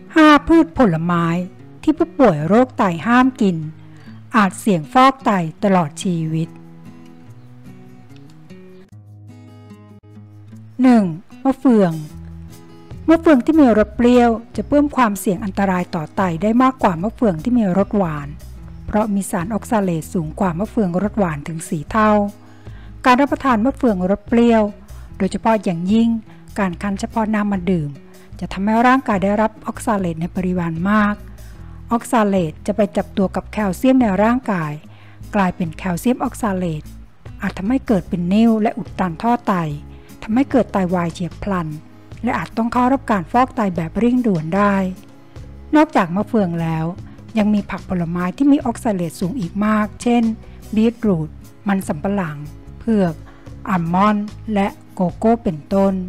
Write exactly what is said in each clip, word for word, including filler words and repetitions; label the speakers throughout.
Speaker 1: ห้าพืชผลไม้ที่ผู้ป่วยโรคไตห้ามกินอาจเสี่ยงฟอกไตตลอดชีวิต หนึ่ง. มะเฟืองมะเฟืองที่มีรสเปรี้ยวจะเพิ่มความเสี่ยงอันตรายต่อไตได้มากกว่ามะเฟืองที่มีรสหวานเพราะมีสารออกซาเลตสูงกว่ามะเฟืองรสหวานถึงสี่เท่าการรับประทานมะเฟืองรสเปรี้ยวโดยเฉพาะอย่างยิ่งการคั้นเฉพาะน้ำมาดื่มจะทำให้ร่างกายได้รับออกซาเลตในปริมาณมากออกซาเลตจะไปจับตัวกับแคลเซียมในร่างกายกลายเป็นแคลเซียมออกซาเลตอาจทำให้เกิดเป็นนิ่วและอุดตันท่อไตทำให้เกิดไตวายเฉียบพลันและอาจต้องเข้ารับการฟอกไตแบบเร่งด่วนได้นอกจากมะเฟืองแล้วยังมีผักผลไม้ที่มีออกซาเลตสูงอีกมากเช่นบีทรูทมันสำปะหลังเผือกอัลมอนด์และโกโก้เป็นต้น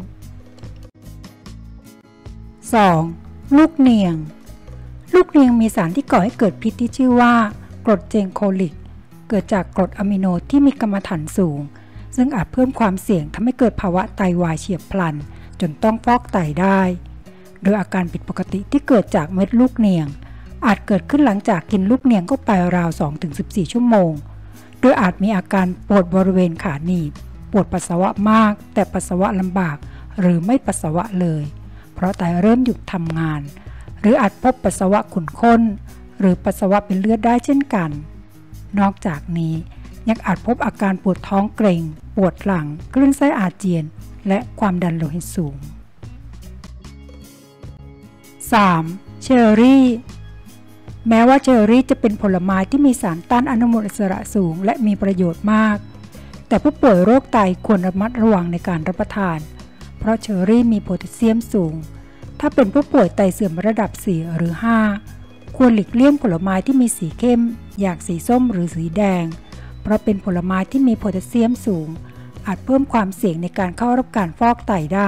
Speaker 1: สอง. ลูกเนียงลูกเนียงมีสารที่ก่อให้เกิดพิษที่ชื่อว่ากรดเจนโคลิกเกิดจากกรดอะมิโนที่มีกัมมันถันสูงซึ่งอาจเพิ่มความเสี่ยงทำให้เกิดภาวะไตวายเฉียบพลันจนต้องฟอกไตได้โดยอาการผิดปกติที่เกิดจากเม็ดลูกเนียงอาจเกิดขึ้นหลังจากกินลูกเนียงเข้าไปราว สองถึงสิบสี่ ชั่วโมงโดยอาจมีอาการปวดบริเวณขาหนีบปวดปัสสาวะมากแต่ปัสสาวะลำบากหรือไม่ปัสสาวะเลยเพราะไตเริ่มหยุดทำงานหรืออาจพบปัสสาวะขุ่นข้นหรือปัสสาวะเป็นเลือดได้เช่นกันนอกจากนี้ยังอาจพบอาการปวดท้องเกร็งปวดหลังคลื่นไส้อาเจียนและความดันโลหิตสูง สาม. เชอร์รี่แม้ว่าเชอร์รี่จะเป็นผลไม้ที่มีสารต้านอนุมูลอิสระสูงและมีประโยชน์มากแต่ผู้ป่วยโรคไตควรระมัดระวังในการรับประทานเพราะเชอร์รี่มีโพแทสเซียมสูงถ้าเป็นผู้ป่วยไตเสื่อมระดับสี่หรือห้าควรหลีกเลี่ยงผลไม้ที่มีสีเข้มอย่างสีส้มหรือสีแดงเพราะเป็นผลไม้ที่มีโพแทสเซียมสูงอาจเพิ่มความเสี่ยงในการเข้ารับการฟอกไตได้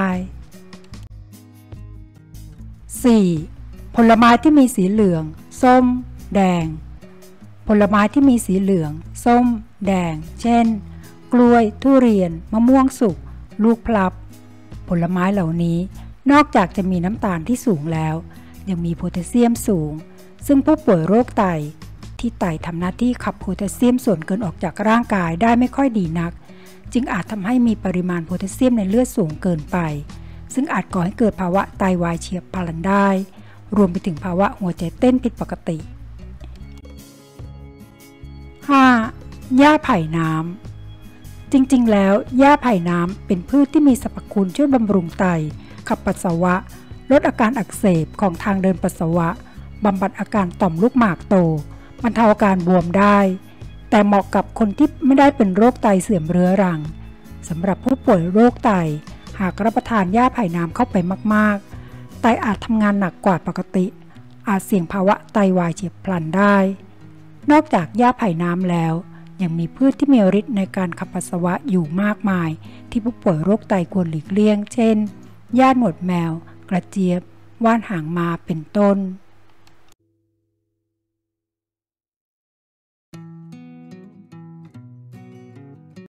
Speaker 1: สี่. ผลไม้ที่มีสีเหลืองส้มแดงผลไม้ที่มีสีเหลืองส้มแดงเช่นกล้วยทุเรียนมะม่วงสุกลูกพลับผลไม้เหล่านี้นอกจากจะมีน้ำตาลที่สูงแล้วยังมีโพแทสเซียมสูงซึ่งผู้ป่วยโรคไตที่ไตทำหน้าที่ขับโพแทสเซียมส่วนเกินออกจากร่างกายได้ไม่ค่อยดีนักจึงอาจทำให้มีปริมาณโพแทสเซียมในเลือดสูงเกินไปซึ่งอาจก่อให้เกิดภาวะไตวายเฉียบพลันได้รวมไปถึงภาวะหัวใจเต้นผิดปกติ ห้า. หญ้าไผ่น้ำจริงๆแล้วหญ้าไผ่น้ำเป็นพืชที่มีสรรพคุณช่วยบำรุงไตขับปัสสาวะลดอาการอักเสบของทางเดินปัสสาวะบำบัดอาการต่อมลูกหมากโตบรรเทาอาการบวมได้แต่เหมาะกับคนที่ไม่ได้เป็นโรคไตเสื่อมเรื้อรังสำหรับผู้ป่วยโรคไตหากรับประทานหญ้าไผ่น้ำเข้าไปมากๆไตอาจทำงานหนักกว่าปกติอาจเสี่ยงภาวะไตวายเฉียบพลันได้นอกจากหญ้าไผ่น้ำแล้วยังมีพืชที่มีฤทธิ์ในการขับปัสสาวะอยู่มากมายที่ผู้ป่วยโรคไตควรหลีกเลี่ยงเช่นหญ้าหนวดแมวกระเจี๊ยบว่านหางม้าเป็นต้น